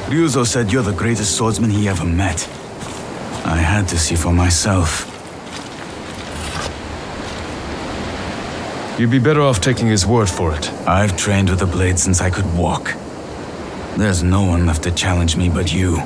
Ryuzo said you're the greatest swordsman he ever met. I had to see for myself. You'd be better off taking his word for it. I've trained with the blade since I could walk. There's no one left to challenge me but you.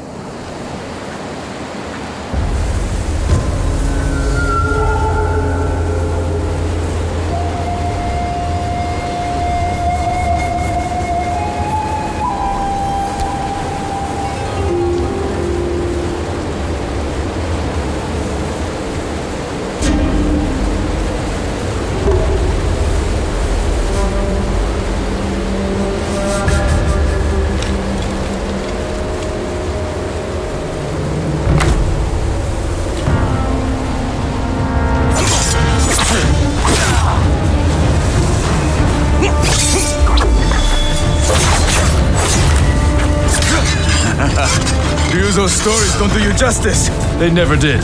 Ryuzo's stories don't do you justice. They never did.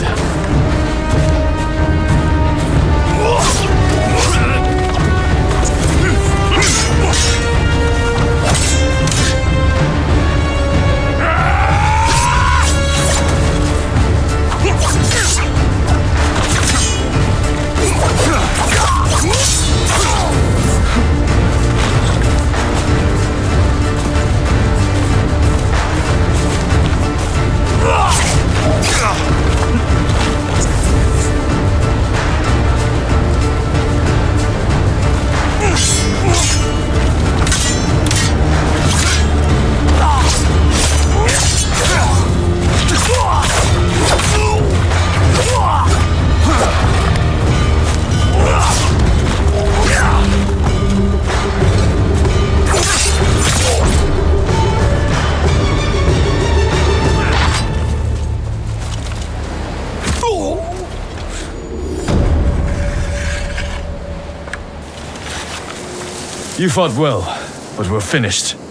You fought well, but we're finished.